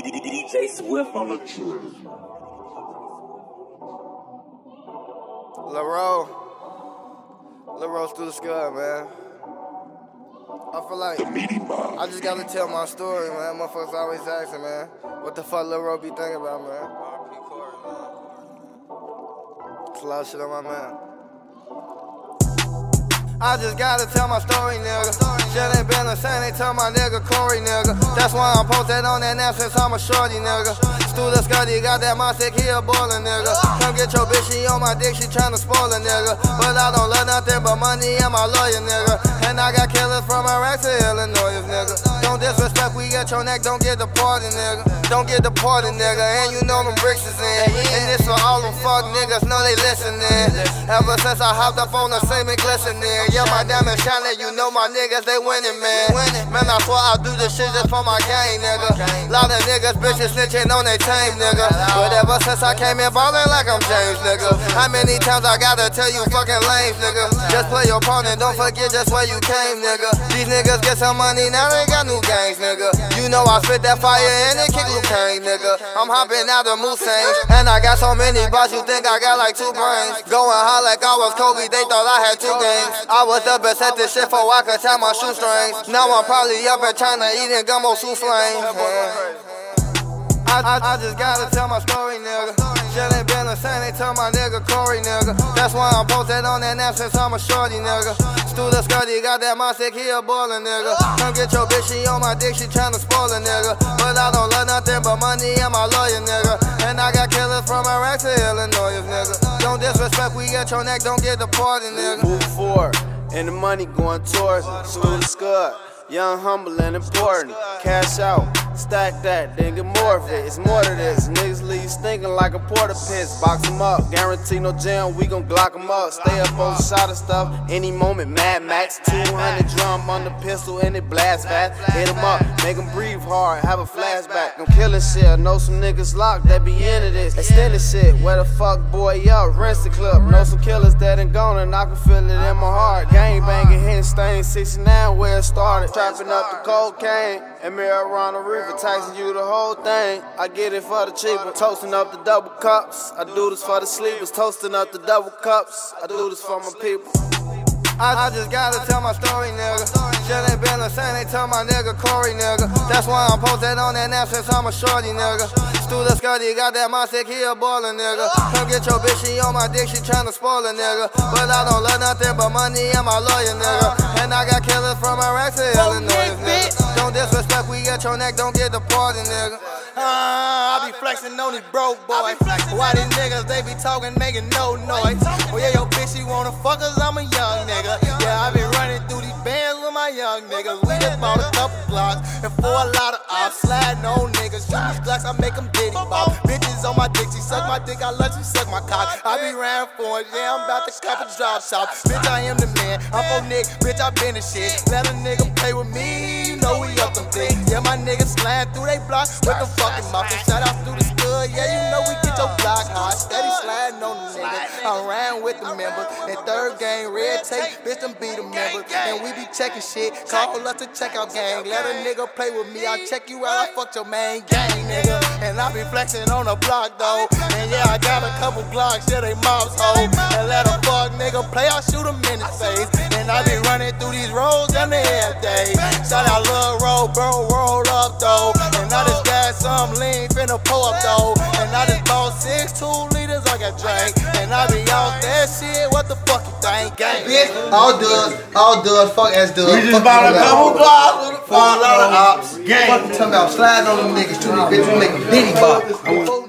DJ Swift on the track. Lil Rose through the sky, man. I feel like I just gotta tell my story, man. Motherfuckers always asking, man, what the fuck Lil Rose be thinking about, man? It's a lot of shit on my mind. I just gotta tell my story, nigga. Shit ain't been the same, they tell my nigga Corey, nigga. That's why I'm posted on that now since I'm a shorty, nigga. Stu the Scuddy got that mindset, he a baller, nigga. Come get your bitch, she on my dick, she tryna spoil a nigga. But I don't love nothing but money and my lawyer, nigga. And I got killers from Iraq to Illinois, nigga. Don't disrespect, we get your neck, don't get deported, nigga. Don't get deported, nigga. And you know them bricks is in. And this for all them fuck niggas, know they listening. Ever since I hopped up on the same and glistening. Yeah, my diamond shining, you know my niggas, they winning, man. Man, I swear I do this shit just for my gang, nigga. Lot of niggas, bitches snitching on they team, nigga. But ever since I came in ballin' like I'm James, nigga. How many times I gotta tell you fucking lames, nigga? Just play your part and don't forget just where you came, nigga. These niggas get some money, now they got new gangs, nigga. You know I spit that fire and it kick Luke Kane, nigga. I'm hopping out of Mulsanne, and I got so many bots, you think I got like 2 brains. Going high like I was Kobe, they thought I had 2 games. I was the best at this shit before I could tie my shoestrings. Now I'm probably up in China eating gumbo souffle. I just gotta tell my story, nigga. Shit ain't been the same, they tell my nigga Corey, nigga. That's why I'm posted on that now since I'm a shorty, nigga. Stu the Scuddy got that mindset, he a baller, nigga. Come get your bitch, she on my dick, she tryna spoil a nigga. But I don't love nothing but money and my lawyer, nigga. And I got killers from Iraq to Illinois, nigga. Don't disrespect, we get your neck, don't get deported, nigga. Move forward, and the money going towards Stu the Scud. Young, humble, and important. Cash out, stack that, then get more of it. It's more to this. Niggas leave stinking like a porta piss. Box them up, guarantee no jam, we gon' glock them up. Stay up on the shot of stuff, any moment, Mad Max. 200 drum on the pistol, and it blast fast. Hit them up, make them breathe hard, have a flashback. I'm killing shit, I know some niggas locked that be into this. Extended shit, where the fuck boy up, rinse the clip. Know some killers that ain't gone, and I can feel it in my heart. Gang banging, hitting stains, 69 where it started. Trapping up the cocaine and marijuana reefer, taxing you the whole thing. I get it for the cheaper. Toasting up the double cups. I do this for the sleepers. Toasting up the double cups. I do this for my people. I just gotta tell my story, nigga. Shit ain't been the same, they tell my nigga Corey, nigga. That's why I'm posted on that now since I'm a shorty, nigga. Stu the Scuddy got that mindset, he a baller, nigga. Come get your bitch, she on my dick, she tryna spoil a nigga. But I don't love nothing but money and my lawyer, nigga. And I got killers from Iraq to Illinois, nigga. Don't disrespect, we get your neck, don't get deported, nigga. I be flexing on these broke boys. Why these niggas, they be talking, making no noise. Oh yeah, your bitch, she wanna fuck us, I'm a young nigga. Yeah, I been running through these bands with my young niggas. We just bought a couple blocks, and for a lot of ops, sliding on niggas. Shoot these blocks, I make them diddy bop. Bitches on my dick, she suck my dick, I let you suck my cock. I be ran for it, yeah, I'm about to cop a drop shop. Bitch, I am the man, I'm for Nick, bitch, I been the shit. Let a nigga play with me, you know we up them things. Yeah, my niggas slide through they block with the fucking mouth. And shout out through the Scud, yeah, you know we get your block hot. Steady sliding on the niggas, I ran with the members. That third gang, red tape, bitch, them be the members. And we be checking shit, call us to check out gang. Let a nigga play with me, I check you out, I fucked your main gang, nigga. And I be flexing on the block, though. And yeah, I got a couple blocks, yeah, they mobs hoe. And let a fuck nigga play, I shoot him in his face. And I be running through these roads on the every day. Shout out Lil Roll, bro, roll up, though. And I just got some lean, finna pull up, though. And I just bought 6 2 liters, I got drank. And I be out that shit, what the fuck you think, gang? Bitch, all does, fuck ass does. We just bought a couple blocks for a lot of ops. Gang. Fuck you talking about sliding on them niggas, too many bitches, we make a bitty bop.